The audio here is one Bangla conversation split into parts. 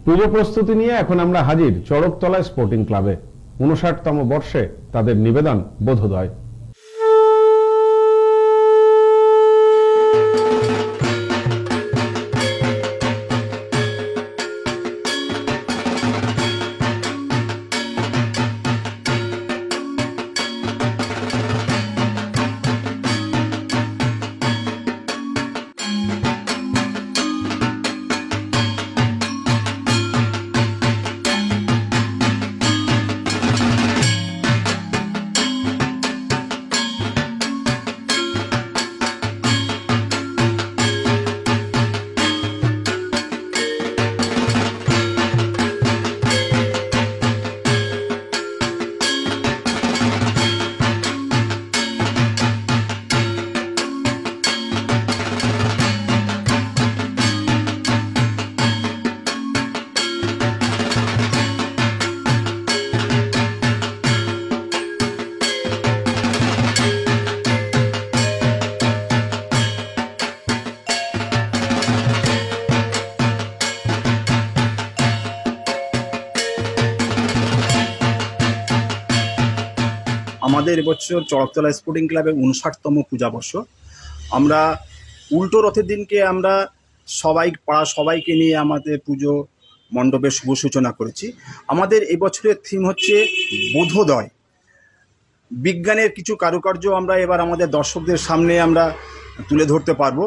পুজো প্রস্তুতি নিয়ে এখন আমরা হাজির চড়কতলা স্পোর্টিং ক্লাবে। ৫৯তম বর্ষে তাদের নিবেদন বোধোদয়। আমাদের এবছর চড়কতলা স্পোর্টিং ক্লাবের ৫৯তম পূজাবর্ষ। আমরা উল্টো রথের দিনকে আমরা পাড়া সবাইকে নিয়ে আমাদের পুজো মণ্ডপের শুভ সূচনা করেছি। আমাদের এবছরের থিম হচ্ছে বোধোদয়। বিজ্ঞানের কিছু কারুকার্য আমরা এবার আমাদের দর্শকদের সামনে আমরা তুলে ধরতে পারবো।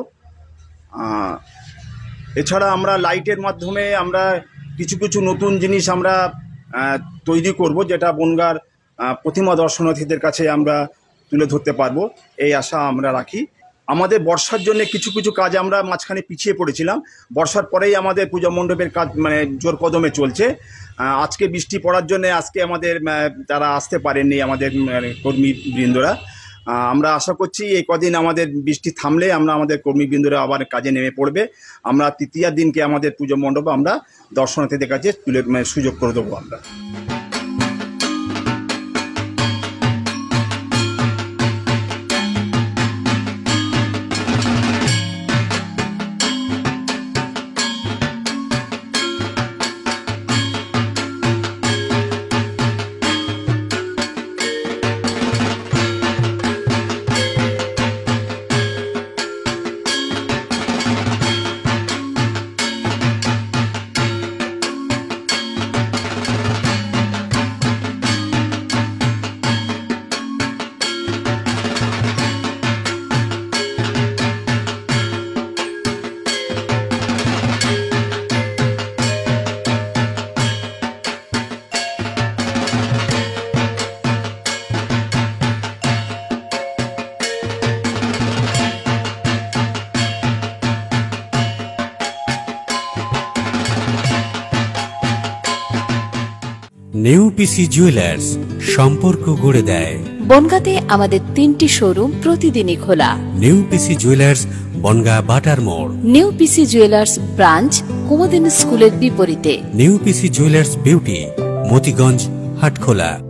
এছাড়া আমরা লাইটের মাধ্যমে আমরা কিছু কিছু নতুন জিনিস আমরা তৈরি করব, যেটা বনগাঁর প্রতিমা দর্শনার্থীদের কাছে আমরা তুলে ধরতে পারবো, এই আশা আমরা রাখি। আমাদের বর্ষার জন্য কিছু কিছু কাজ আমরা মাঝখানে পিছিয়ে পড়েছিলাম। বর্ষার পরেই আমাদের পূজা মণ্ডপের কাজ জোর কদমে চলছে। আজকে বৃষ্টি পড়ার জন্য আজকে আমাদের যারা আসতে পারেননি আমাদের কর্মীবৃন্দরা, আমরা আশা করছি এই কদিন আমাদের বৃষ্টি থামলে আমাদের কর্মীবৃন্দরা আবার কাজে নেমে পড়বে। আমরা তৃতীয় দিনকে আমাদের পুজো মণ্ডপে আমরা দর্শনার্থীদের কাছে সুযোগ করে দেবো আমরা। নিউ পিসি জুয়েলার্স সম্পর্ক গড়ে দেয়। বনগাঁতে আমাদের 3টি শোরুম প্রতিদিনই খোলা। নিউ পিসি জুয়েলার্স বনগাঁ বাটার মোড়। New PC jewellers branch Kumudini স্কুলের বিপরীতে। New PC jewellers beauty Motiganj Hatkhola.